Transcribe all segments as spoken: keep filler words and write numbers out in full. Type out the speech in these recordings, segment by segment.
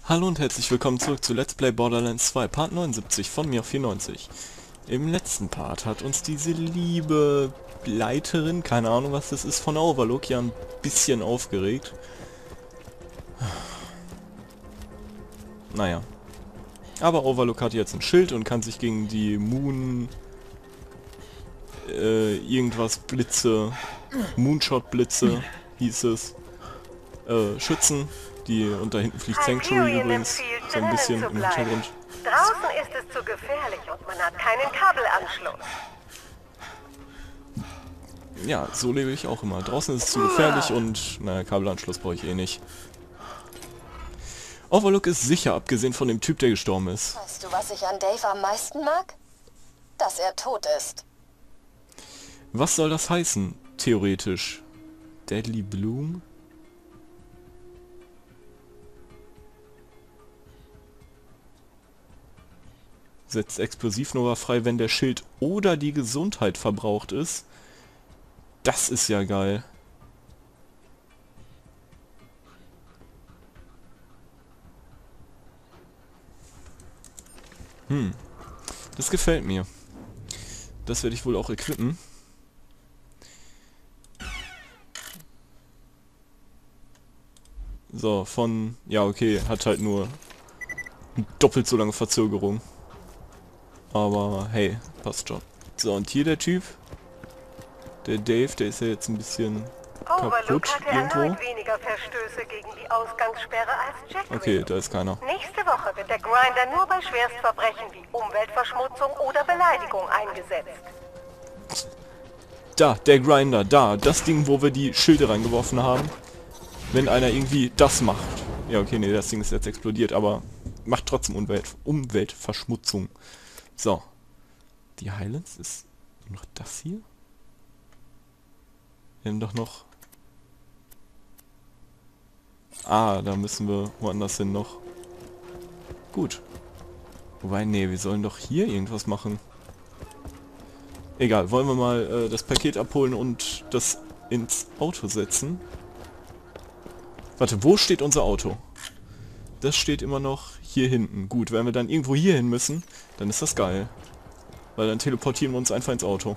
Hallo und herzlich willkommen zurück zu Let's Play Borderlands zwei, Part neunundsiebzig von mir auf vierundneunzig. Im letzten Part hat uns diese liebe Leiterin, keine Ahnung was das ist, von Overlook ja ein bisschen aufgeregt. Naja. Aber Overlook hat jetzt ein Schild und kann sich gegen die Moon... Äh, irgendwas Blitze... Moonshot Blitze, hieß es, äh, schützen. Die, und da hinten fliegt Sanctuary übrigens, so ein bisschen im Hintergrund. Draußen ist es zu gefährlich und man hat keinen Kabelanschluss. Ja, so lebe ich auch immer. Draußen ist es zu gefährlich und, naja, Kabelanschluss brauche ich eh nicht. Overlook ist sicher, abgesehen von dem Typ, der gestorben ist. Weißt du, was ich an Dave am meisten mag? Dass er tot ist. Was soll das heißen, theoretisch? Deadly Bloom? Setzt Explosivnova frei, wenn der Schild oder die Gesundheit verbraucht ist. Das ist ja geil. Hm. Das gefällt mir. Das werde ich wohl auch equippen. So, von... Ja, okay, hat halt nur doppelt so lange Verzögerung. Aber hey, passt schon. So, und hier der Typ. Der Dave, der ist ja jetzt ein bisschen Overlook kaputt hatte irgendwo. erneut weniger Verstöße gegen die Ausgangssperre als Jack. Okay, da ist keiner. Nächste Woche wird der Grinder nur bei Schwerstverbrechen wie Umweltverschmutzung oder Beleidigung eingesetzt. Da, der Grinder, da. Das Ding, wo wir die Schilde reingeworfen haben. Wenn einer irgendwie das macht. Ja, okay, nee, das Ding ist jetzt explodiert, aber macht trotzdem Umwelt, Umweltverschmutzung. So. Die Highlands ist nur noch das hier? Wir haben doch noch... Ah, da müssen wir woanders hin noch. Gut. Wobei, nee, wir sollen doch hier irgendwas machen. Egal, wollen wir mal äh, das Paket abholen und das ins Auto setzen. Warte, wo steht unser Auto? Das steht immer noch hier hinten. Gut, wenn wir dann irgendwo hier hin müssen, dann ist das geil. Weil dann teleportieren wir uns einfach ins Auto.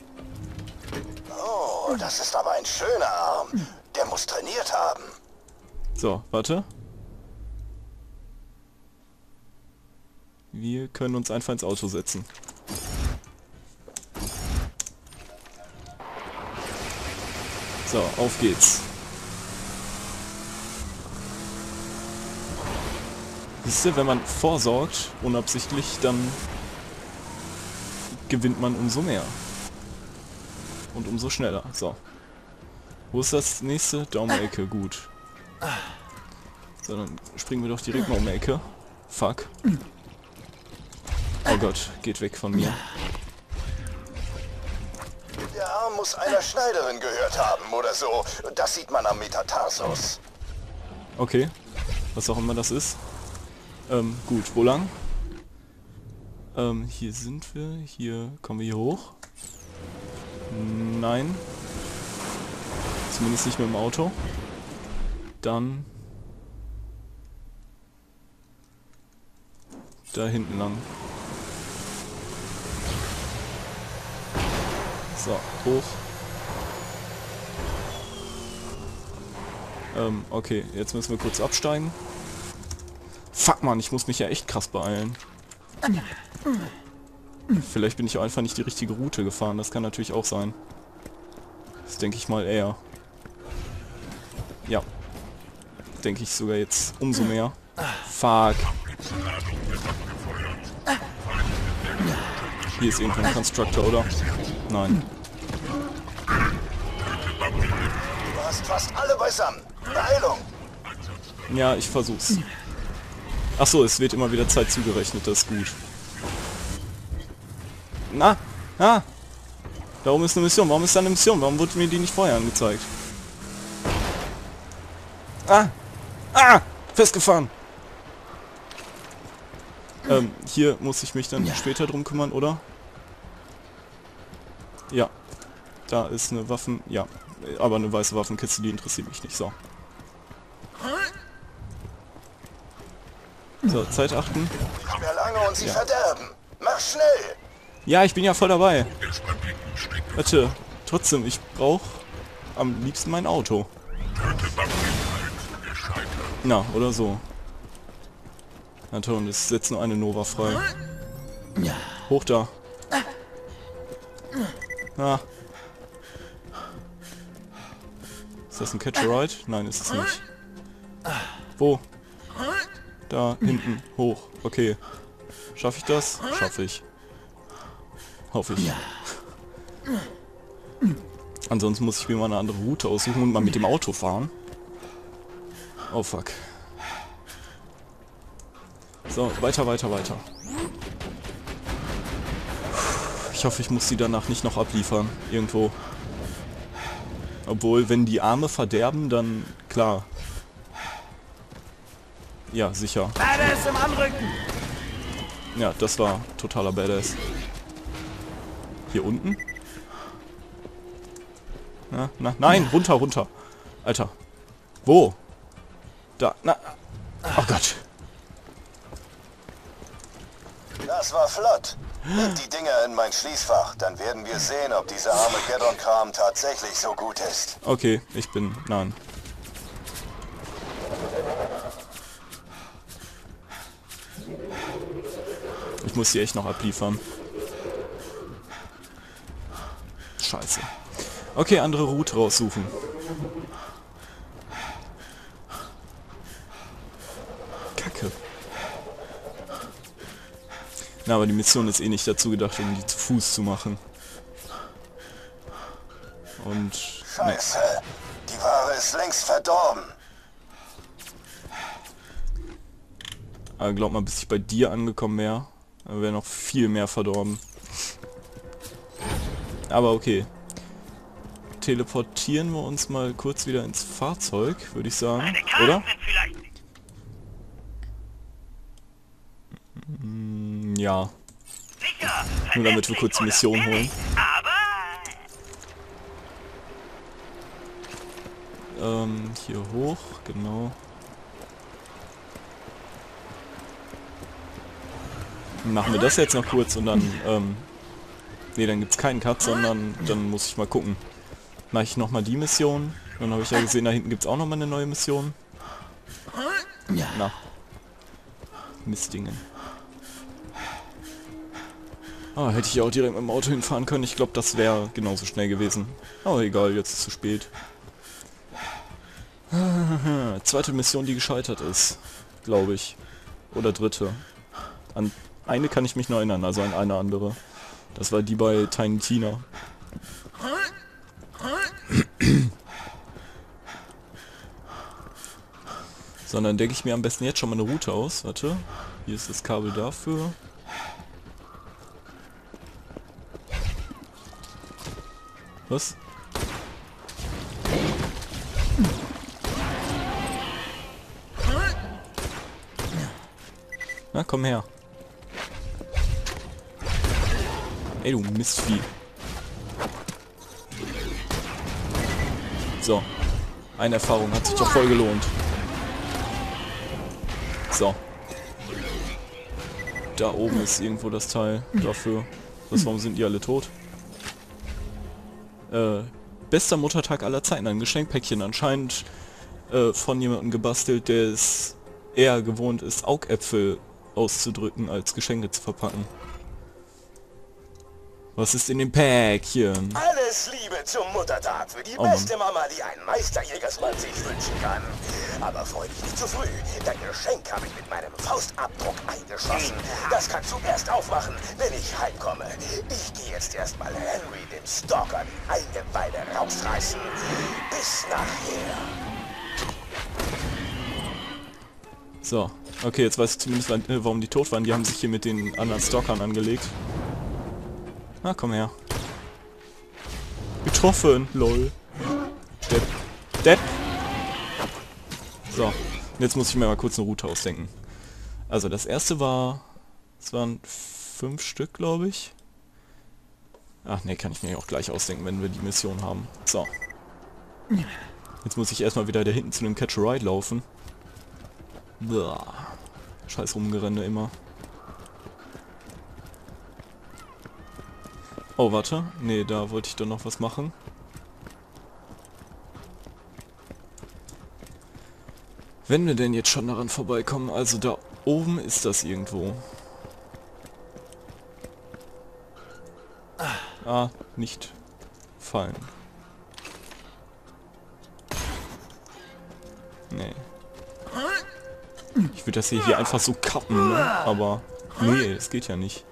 Oh, das ist aber ein schöner Arm. Der muss trainiert haben. So, warte. Wir können uns einfach ins Auto setzen. So, auf geht's. Siehst du, wenn man vorsorgt, unabsichtlich, dann gewinnt man umso mehr. Und umso schneller. So. Wo ist das nächste? Da um die Ecke. Gut. So, dann springen wir doch direkt mal um die Ecke. Fuck. Oh Gott, geht weg von mir. Der Arm muss einer Schneiderin gehört haben oder so. Das sieht man am Metatarsus. Okay. Was auch immer das ist. Ähm, gut, wo lang? Ähm, hier sind wir. Hier kommen wir hier hoch. Nein. Zumindest nicht mit dem Auto. Dann... da hinten lang. So, hoch. Ähm, okay, jetzt müssen wir kurz absteigen. Fuck, Mann, ich muss mich ja echt krass beeilen. Vielleicht bin ich auch einfach nicht die richtige Route gefahren, das kann natürlich auch sein. Das denke ich mal eher. Ja. Denke ich sogar jetzt umso mehr. Fuck. Hier ist irgendwo ein Constructor, oder? Nein. Du hast fast alle beisammen. Beeilung. Ja, ich versuch's. Achso, es wird immer wieder Zeit zugerechnet, das ist gut. Na? Ah! Darum ist eine Mission. Warum ist da eine Mission? Warum wurde mir die nicht vorher angezeigt? Ah! Ah! Festgefahren! Ähm, hier muss ich mich dann ja. später drum kümmern, oder? Ja. Da ist eine Waffen... Ja. Aber eine weiße Waffenkiste, die interessiert mich nicht. So. So, Zeit achten. Nicht mehr lange und sie verderben. Mach schnell! Ja, ich bin ja voll dabei. Warte, trotzdem, ich brauche am liebsten mein Auto. Na, oder so. Na toll, und es setzt nur eine Nova frei. Hoch da. Ah. Ist das ein Catch-a-Ride? Nein, ist es nicht. Wo? Da, hinten, hoch. Okay. Schaffe ich das? Schaffe ich. Hoffe ich. Ansonsten muss ich mir mal eine andere Route aussuchen und mal mit dem Auto fahren. Oh fuck. So, weiter, weiter, weiter. Ich hoffe, ich muss die danach nicht noch abliefern. Irgendwo. Obwohl, wenn die Arme verderben, dann klar. Ja, sicher. Badass im Anrücken! Ja, das war totaler Badass. Hier unten? Na, na, nein, runter, runter. Alter. Wo? Da, na. Oh Gott. Das war flott. Leg die Dinger in mein Schließfach, dann werden wir sehen, ob dieser arme Geddon-Kram tatsächlich so gut ist. Okay, ich bin... Nein. Ich muss die echt noch abliefern. Scheiße. Okay, andere Route raussuchen. Kacke. Na, aber die Mission ist eh nicht dazu gedacht, um die zu Fuß zu machen. Und... Scheiße. Die Ware ist längst verdorben. Aber glaub mal, bis ich bei dir angekommen wäre, wäre noch viel mehr verdorben. Aber okay. Teleportieren wir uns mal kurz wieder ins Fahrzeug, würde ich sagen. Oder? Mm, ja. Nur damit wir kurz die Mission holen. Ähm, hier hoch, genau. Machen wir das jetzt noch kurz und dann, ähm... Ne, dann gibt's keinen Cut, sondern dann muss ich mal gucken. Mache ich nochmal die Mission. Dann habe ich ja gesehen, da hinten gibt's auch nochmal eine neue Mission. Na. Mistdingen. Ah, hätte ich auch direkt mit dem Auto hinfahren können. Ich glaube, das wäre genauso schnell gewesen. Aber egal, jetzt ist es zu spät. Zweite Mission, die gescheitert ist. Glaube ich. Oder dritte. An eine kann ich mich noch erinnern, also an eine andere. Das war die bei Tiny Tina. So, dann denke ich mir am besten jetzt schon mal eine Route aus. Warte, hier ist das Kabel dafür. Was? Na, komm her. Ey, du Mistvieh. So. Eine Erfahrung hat sich doch voll gelohnt. So. Da oben ist irgendwo das Teil dafür. Was, warum sind die alle tot? Äh, bester Muttertag aller Zeiten. Ein Geschenkpäckchen. Anscheinend äh, von jemandem gebastelt, der es eher gewohnt ist, Augäpfel auszudrücken, als Geschenke zu verpacken. Was ist in dem Päckchen? Alles Liebe zum Muttertag für die Oh, beste Mama, die ein Meisterjägersmann sich wünschen kann. Aber freu dich nicht zu früh. Dein Geschenk habe ich mit meinem Faustabdruck eingeschossen. Das kannst du erst aufmachen, wenn ich heimkomme. Ich gehe jetzt erstmal Henry, dem Stalker, die Eingeweide rausreißen. Bis nachher. So, okay, jetzt weiß ich zumindest, warum die tot waren. Die haben sich hier mit den anderen Stalkern angelegt. Na, komm her. Getroffen, lol. Depp. Depp. So, jetzt muss ich mir mal kurz eine Route ausdenken. Also das erste war... Es waren fünf Stück, glaube ich. Ach ne, kann ich mir auch gleich ausdenken, wenn wir die Mission haben. So. Jetzt muss ich erstmal wieder da hinten zu dem Catch-a-Ride laufen. Boah. Scheiß Rumgerenne immer. Oh, warte. Nee, da wollte ich doch noch was machen. Wenn wir denn jetzt schon daran vorbeikommen, also da oben ist das irgendwo. Ah, nicht fallen. Nee. Ich würde das hier, hier einfach so kappen, ne? Aber nee, das geht ja nicht.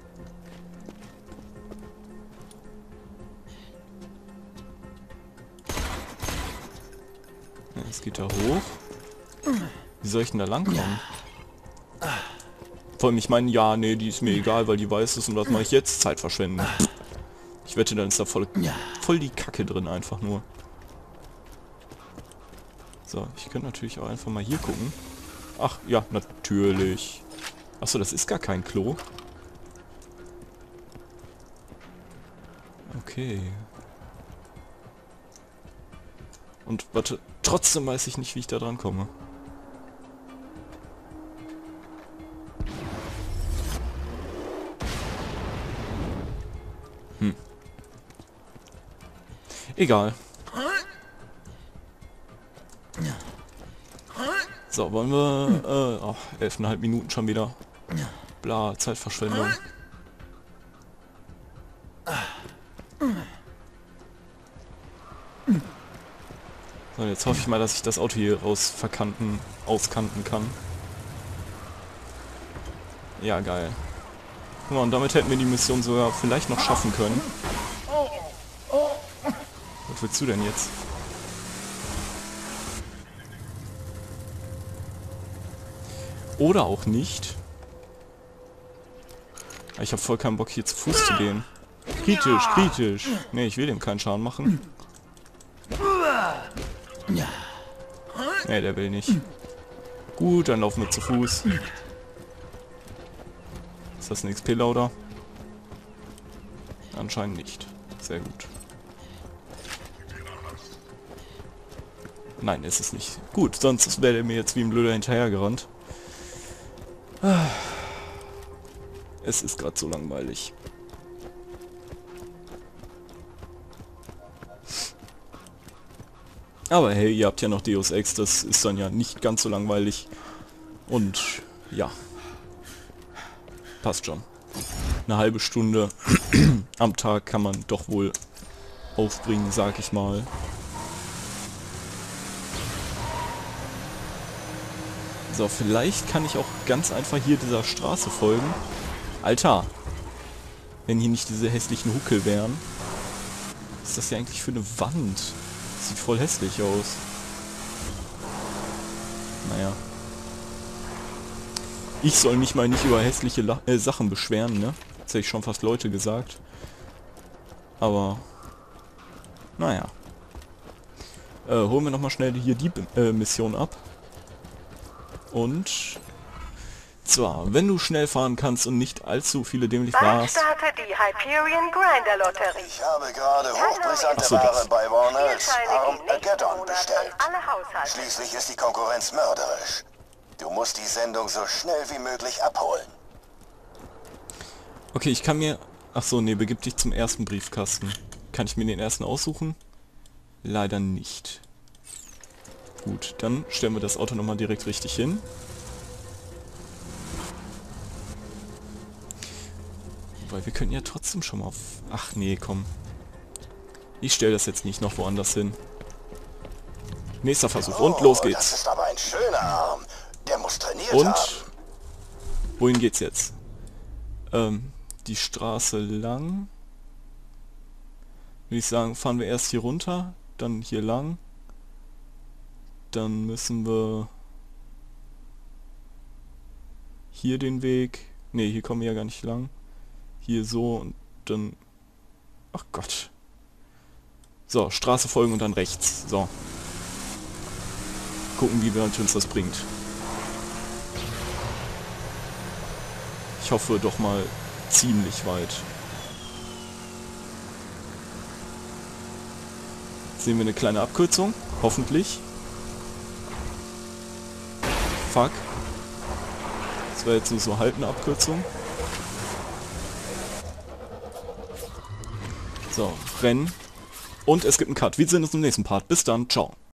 Es geht da hoch. Wie soll ich denn da langkommen? Vor allem, ich meine, ja, nee, die ist mir egal, weil die weiß es und was mache ich jetzt? Zeit verschwenden. Ich wette, dann ist da voll, voll die Kacke drin einfach nur. So, ich könnte natürlich auch einfach mal hier gucken. Ach, ja, natürlich. Achso, das ist gar kein Klo. Okay. Und warte, trotzdem weiß ich nicht, wie ich da dran komme. Hm. Egal. So, wollen wir... Äh, oh, elfeinhalb Minuten schon wieder. Bla, Zeitverschwendung. So, jetzt hoffe ich mal, dass ich das Auto hier raus verkanten, auskanten kann. Ja, geil. Guck mal, und damit hätten wir die Mission sogar vielleicht noch schaffen können. Was willst du denn jetzt? Oder auch nicht. Ich habe voll keinen Bock, hier zu Fuß zu gehen. Kritisch, kritisch. Ne, ich will dem keinen Schaden machen. Ne, der will nicht. Gut, dann laufen wir zu Fuß. Ist das ein X P-Lauder? Anscheinend nicht. Sehr gut. Nein, ist es nicht. Gut, sonst wäre er mir jetzt wie ein Blöder hinterhergerannt. Es ist gerade so langweilig. Aber hey, ihr habt ja noch Deus Ex, das ist dann ja nicht ganz so langweilig. Und ja, passt schon. Eine halbe Stunde am Tag kann man doch wohl aufbringen, sag ich mal. So, vielleicht kann ich auch ganz einfach hier dieser Straße folgen. Alter! Wenn hier nicht diese hässlichen Huckel wären. Was ist das hier eigentlich für eine Wand? Das sieht voll hässlich aus. Naja. Ich soll mich mal nicht über hässliche La äh, Sachen beschweren, ne? Das hätte ich schon fast Leute gesagt. Aber... Naja. Äh, holen wir nochmal schnell hier die äh, Mission ab. Und zwar, wenn du schnell fahren kannst und nicht allzu viele dämlich Bald warst. startet die Hyperion Grinder Lotterie. Ich habe gerade hochbrisante Ach so, Ware das. bei Warners Spielscheine Arm gehen nächsten Ageddon Monat bestellt. an alle Haushalte. Schließlich ist die Konkurrenz mörderisch. Du musst die Sendung so schnell wie möglich abholen. Okay, ich kann mir... Ach so, nee, begib dich zum ersten Briefkasten. Kann ich mir den ersten aussuchen? Leider nicht. Gut, dann stellen wir das Auto nochmal direkt richtig hin. Weil wir könnten ja trotzdem schon mal auf... Ach nee, komm. Ich stelle das jetzt nicht noch woanders hin. Nächster Versuch und los Oh, geht's. das ist aber ein schöner Arm. Der muss trainiert Und haben. wohin geht's jetzt? Ähm, die Straße lang. Würde ich sagen, fahren wir erst hier runter, dann hier lang. Dann müssen wir hier den Weg... Ne, hier kommen wir ja gar nicht lang. Hier so und dann... Ach Gott. So, Straße folgen und dann rechts. So. Gucken, wie weit uns das bringt. Ich hoffe doch mal ziemlich weit. Jetzt sehen wir eine kleine Abkürzung. Hoffentlich. Fuck. Das war jetzt nur so halt eine Abkürzung. So, rennen. Und es gibt einen Cut. Wir sehen uns im nächsten Part. Bis dann. Ciao.